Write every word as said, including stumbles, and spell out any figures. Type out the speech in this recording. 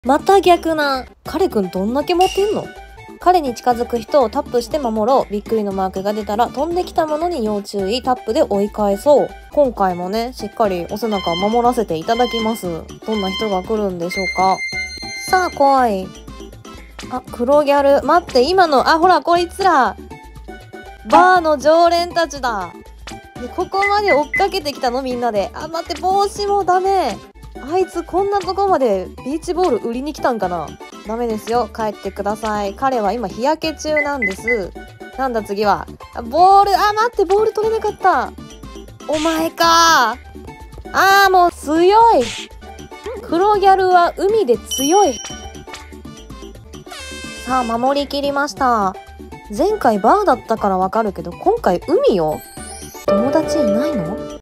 また逆な。彼くんどんだけモテんの？彼に近づく人をタップして守ろう。びっくりのマークが出たら飛んできたものに要注意。タップで追い返そう。今回もね、しっかりお背中を守らせていただきます。どんな人が来るんでしょうか。さあ来い。あ、黒ギャル。待って、今の、あ、ほらこいつらバーの常連たちだ。で、ここまで追っかけてきたのみんなで。あ、待って、帽子もダメ。あいつこんなとこまでビーチボール売りに来たんかな。ダメですよ、帰ってください。彼は今日焼け中なんです。なんだ次は。あ、ボール、あ、待って、ボール取れなかった。お前か。あー、もう強い。黒ギャルは海で強い。さあ守りきりました。前回バーだったからわかるけど、今回海よ。友達いないの？